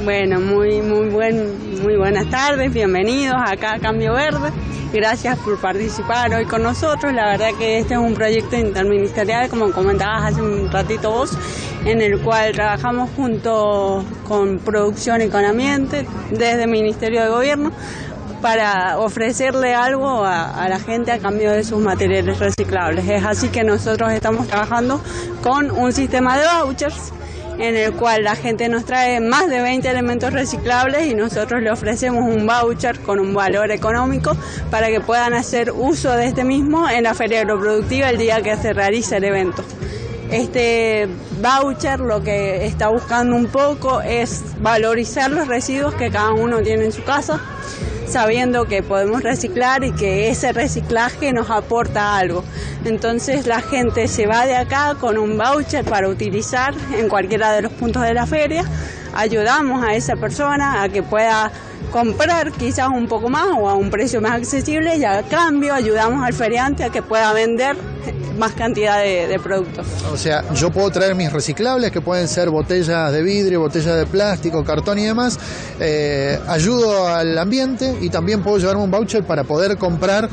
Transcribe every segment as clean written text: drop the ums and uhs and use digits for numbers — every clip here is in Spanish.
Bueno, muy buenas tardes, bienvenidos acá a Cambio Verde. Gracias por participar hoy con nosotros. La verdad que este es un proyecto interministerial, como comentabas hace un ratito vos, en el cual trabajamos junto con Producción y con Ambiente desde el Ministerio de Gobierno para ofrecerle algo a la gente a cambio de sus materiales reciclables. Es así que nosotros estamos trabajando con un sistema de vouchers en el cual la gente nos trae más de 20 elementos reciclables y nosotros le ofrecemos un voucher con un valor económico para que puedan hacer uso de este mismo en la Feria Agroproductiva el día que se realice el evento. Este voucher lo que está buscando un poco es valorizar los residuos que cada uno tiene en su casa, sabiendo que podemos reciclar y que ese reciclaje nos aporta algo. Entonces la gente se va de acá con un voucher para utilizar en cualquiera de los puntos de la feria. Ayudamos a esa persona a que pueda comprar quizás un poco más o a un precio más accesible y a cambio ayudamos al feriante a que pueda vender más cantidad de productos. O sea, yo puedo traer mis reciclables, que pueden ser botellas de vidrio, botellas de plástico, cartón y demás, ayudo al ambiente y también puedo llevarme un voucher para poder comprar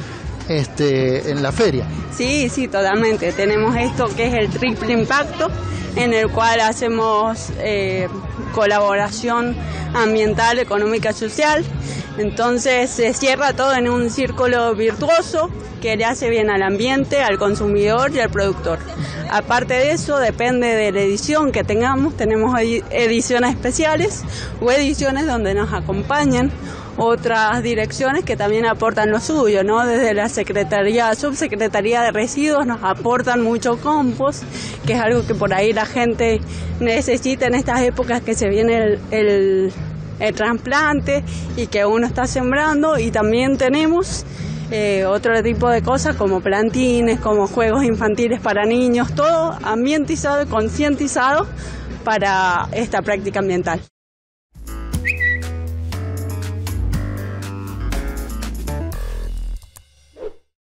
en la feria. Sí, totalmente. Tenemos esto que es el triple impacto, en el cual hacemos colaboración ambiental, económica y social. Entonces se cierra todo en un círculo virtuoso que le hace bien al ambiente, al consumidor y al productor. Aparte de eso, depende de la edición que tengamos. Tenemos ediciones especiales o ediciones donde nos acompañan otras direcciones que también aportan lo suyo, ¿no? Desde la Subsecretaría de Residuos nos aportan mucho compost, que es algo que por ahí la gente necesita en estas épocas que se viene el trasplante y que uno está sembrando. Y también tenemos otro tipo de cosas como plantines, como juegos infantiles para niños, todo ambientizado y concientizado para esta práctica ambiental.